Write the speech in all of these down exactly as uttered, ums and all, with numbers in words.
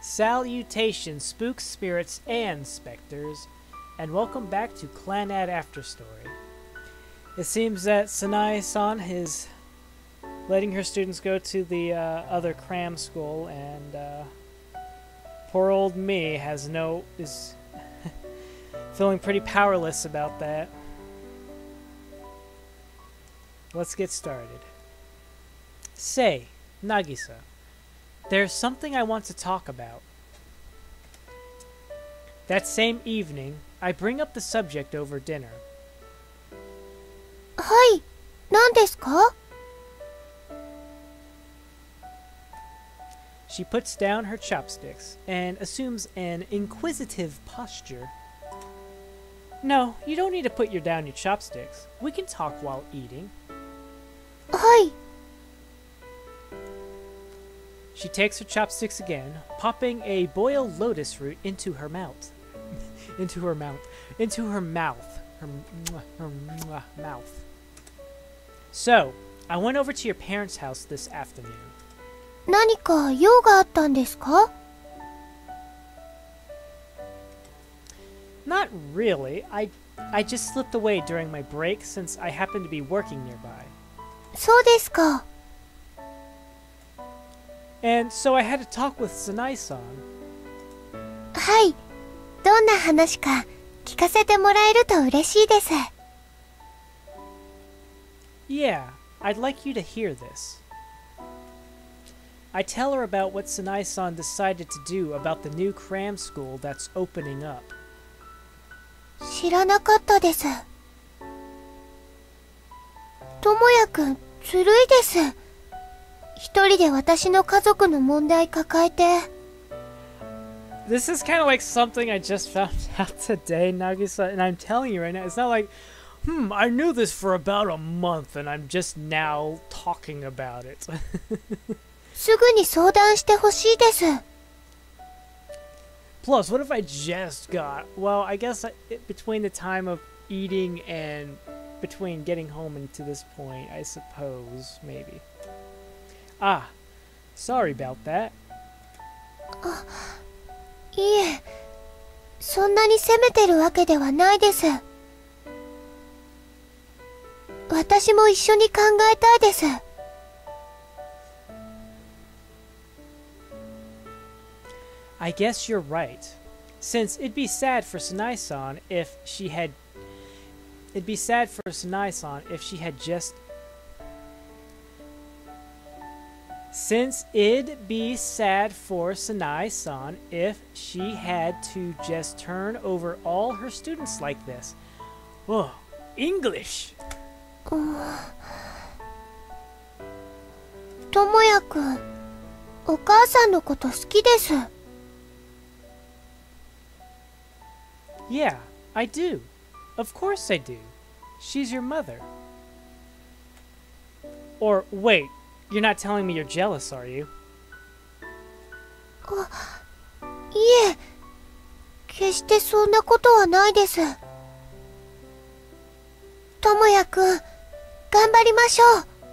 Salutations, spooks, spirits, and specters, and welcome back to Clannad After Story. It seems that Sanae-san is letting her students go to the uh, other cram school, and uh, poor old me has no is feeling pretty powerless about that. Let's get started. Say, Nagisa, there's something I want to talk about. That same evening, I bring up the subject over dinner. はい、何ですか? She puts down her chopsticks and assumes an inquisitive posture. No, you don't need to put your down your chopsticks. We can talk while eating. はい。 She takes her chopsticks again, popping a boiled lotus root into her mouth. into her mouth. Into her mouth. Her, her, her mouth. So, I went over to your parents' house this afternoon. 何か用があったんですか? Not really. I, I just slipped away during my break since I happened to be working nearby. そうですか。 And so I had to talk with Sanae-san. はい。どんな話か聞かせてもらえると嬉しいです。 Yeah, I'd like you to hear this. I tell her about what Sanae-san decided to do about the new cram school that's opening up. 知らなかったです。ともやくん、ずるいです。一人で私の家族の問題抱えて。 This is kind of like something I just found out today, Nagisa, and I'm telling you right now, it's not like, hmm, I knew this for about a month and I'm just now talking about it. すぐに相談してほしいです。 Plus, what if I just got, well, I guess I, it, between the time of eating and between getting home and to this point, I suppose, maybe. Ah, sorry about that. あ、いえ、そんなに責めてるわけではないです。私も一緒に考えたいです。 I guess you're right. Since it'd be sad for Sanae-san if she had... It'd be sad for Sanae-san if she had just... Since it'd be sad for Sanae-san if she had to just turn over all her students like this. Oh, English! ともやくん、お母さんのこと好きです。 Yeah, I do. Of course I do. She's your mother. Or, wait, you're not telling me you're jealous, are you? あ、いえ、決してそんなことはないです。ともやくん、頑張りましょ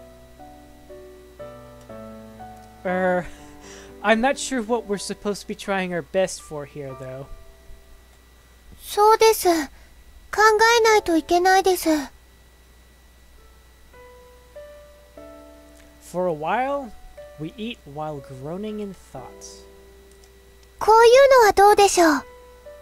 う。 Er, I'm not sure what we're supposed to be trying our best for here, though. そうです。考えないといけないです。 For a while, we eat while groaning in thoughts. こういうのはどうでしょう。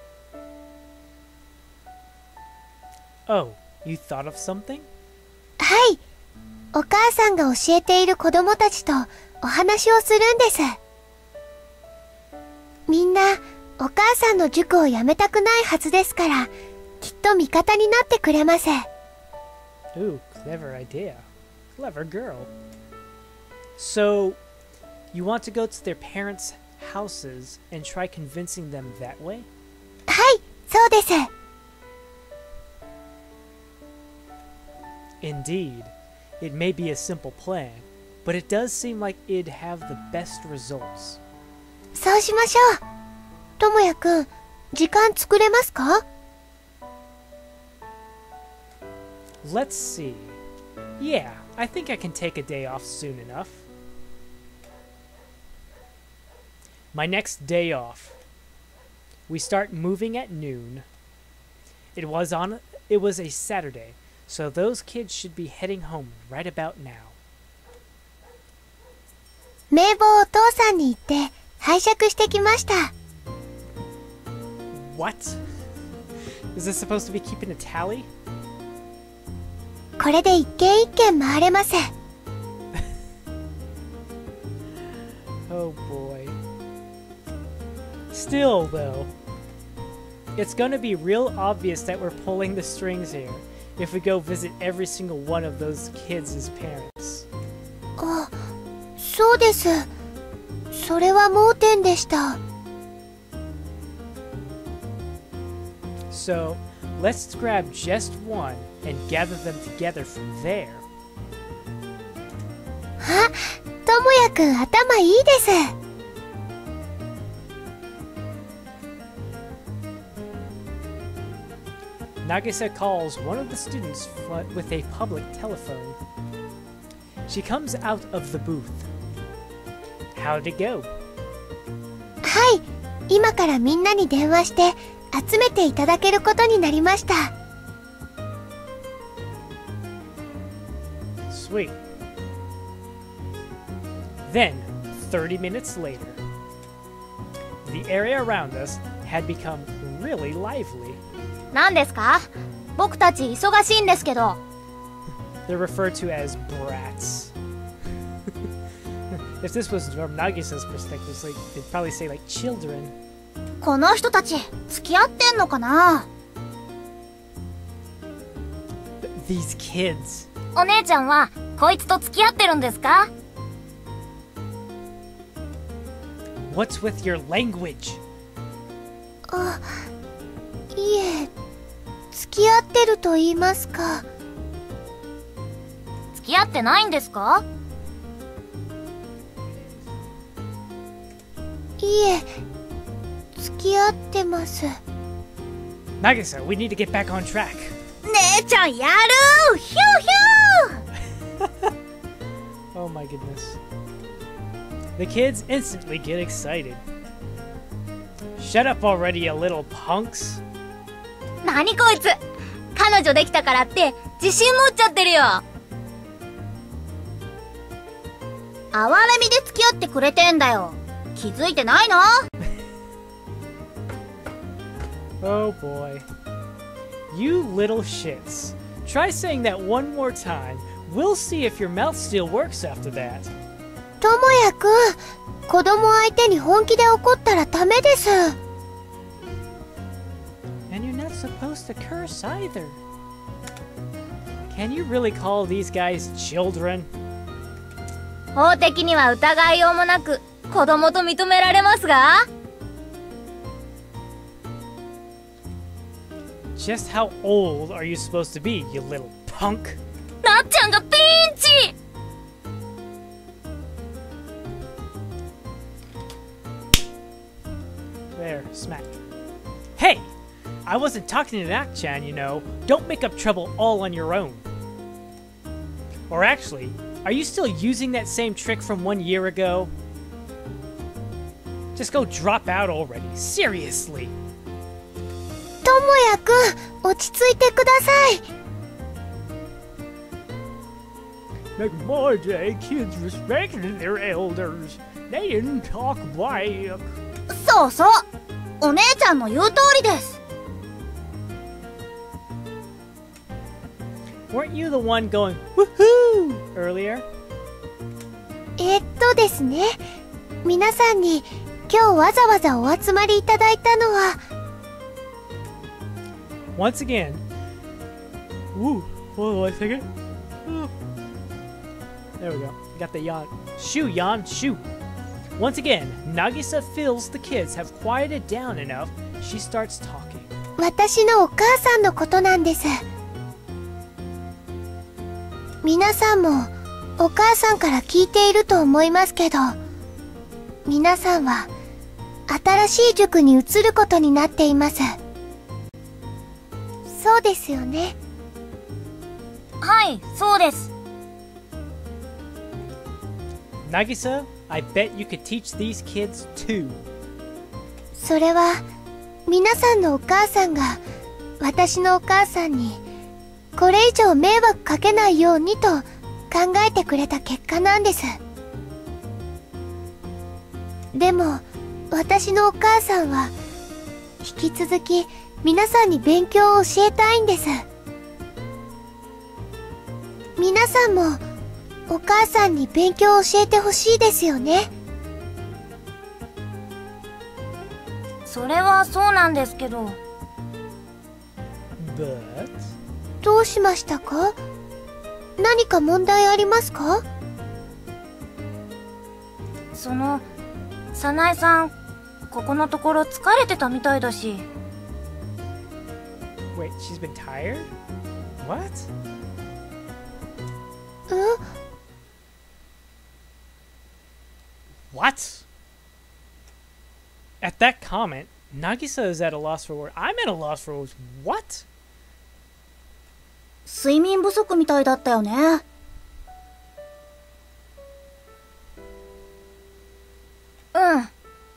Oh, you thought of something? はい。お母さんが教えている子供たちとお話をするんです。みんな、お母さんの塾を辞めたくないはずですから、きっと味方になってくれます。 Ooh, clever idea. Clever girl. So, you want to go to their parents' houses and try convincing them that way? はい、そうです。 Indeed. It may be a simple plan, but it does seem like it'd have the best results. そうしましょう。ともやくん、時間作れますか? Let's see. Yeah, I think I can take a day off soon enough. My next day off. We start moving at noon. It was on it was a Saturday, so those kids should be heading home right about now. 名簿をお父さんに言って拝借してきました。 What? Is this supposed to be keeping a tally? これで一軒一軒回れます。 Oh boy. Still, though, it's gonna be real obvious that we're pulling the strings here if we go visit every single one of those kids' parents. あ、そうです。それは盲点でした。 So, let's grab just one and gather them together from there. あ、ともやくん頭いいです。 Nagisa calls one of the students with a public telephone. She comes out of the booth. How'd it go? はい、今からみんなに電話して集めていただけることになりました。 Sweet. Then, thirty minutes later, the area around us had become really lively. 何ですか？僕たち忙しいんですけど。 They're referred to as brats. If this was from Nagisa's perspective, it's like, they'd probably say like children. この人たち付き合ってんのかな？ These kids. お姉ちゃんはこいつと付き合ってるんですか？ What's with your language? あ、いえ、付き合ってると言いますか。 付き合ってないんですか？ いえ、付き合ってます。 Nagisa, we need to get back on track. 姉ちゃんやる！ヒューヒュー！ Oh my goodness. The kids instantly get excited. Shut up already, you little punks. 何こいつ！彼女できたからって自信持っちゃってるよ。哀れみで付き合ってくれてんだよ。気づいてないの？ Oh boy. You little shits. Try saying that one more time. We'll see if your mouth still works after that. ともやくん、子供相手に本気で怒ったらダメです。 And you're not supposed to curse either. Can you really call these guys children? 法的には疑いようもなく子供と認められますが？ Just how old are you supposed to be, you little punk? なっちゃんがピンチ！ There, smack. Hey! I wasn't talking to Nak-chan, you know. Don't make up trouble all on your own. Or actually, are you still using that same trick from one year ago? Just go drop out already. Seriously. ともやくん、落ち着いてください。 Like my day, kids respected their elders. They didn't talk back. そうそう、お姉ちゃんの言う通りです。 Weren't you the one going woohoo earlier? えっとですね、皆さんに今日わざわざお集まりいただいたのは。 Once again. Ooh, hold on a second. Ooh. There we go. Got the yawn. Shoo, yawn, shoo. Once again, Nagisa feels the kids have quieted down enough. She starts talking. 私のお母さんのことなんです。皆さんもお母さんから聞いていると思いますけど、皆さんは新しい塾に移ることになっています。そうですよね。 はい、そうです。 Nagisa, I bet you could teach these kids too. それは皆さんのお母さんが私のお母さんにこれ以上迷惑かけないようにと考えてくれた結果なんです。でも私のお母さんは引き続き皆さんに勉強を教えたいんです。皆さんもお母さんに勉強を教えてほしいですよね。 それはそうなんですけど。 But? どうしましたか？何か問題ありますか？ その、早苗さん、ここのところ疲れてたみたいだし。 Wait, she's been tired? What? うん？ What? At that comment, Nagisa is at a loss for words. I'm at a loss for words. What? 睡眠不足みたいだったよね。うん。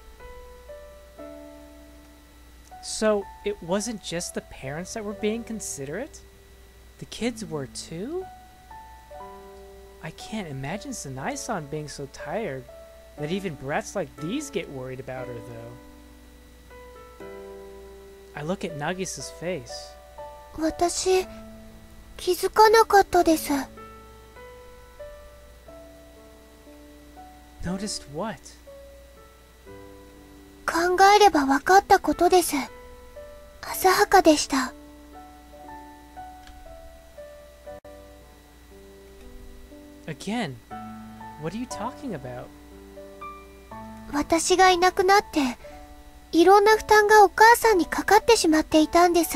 So, it wasn't just the parents that were being considerate? The kids were too? I can't imagine Sanae-san being so tired that even brats like these get worried about her, though. I look at Nagisa's face. 私、気づかなかったです。 Noticed what? 考えれば分かったことです。浅はかでした。 Again, what are you talking about? 私がいなくなって、いろんな負担がお母さんにかかってしまっていたんです。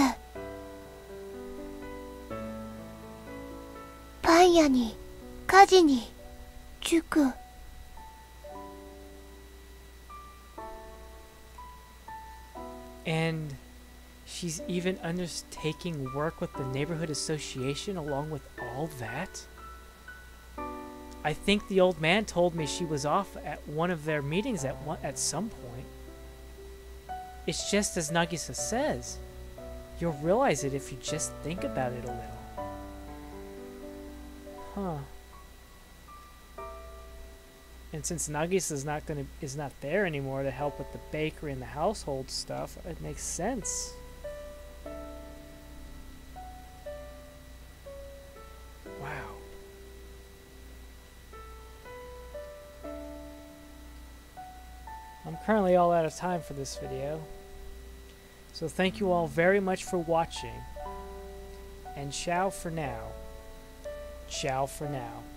パン屋に、家事に、塾。 And she's even undertaking work with the neighborhood association along with all that? I think the old man told me she was off at one of their meetings at one, at some point. It's just as Nagisa says. You'll realize it if you just think about it a little. Huh. And since Nagisa is not gonna is not there anymore to help with the bakery and the household stuff, it makes sense. Wow. I'm currently all out of time for this video. So thank you all very much for watching. And ciao for now. Ciao for now.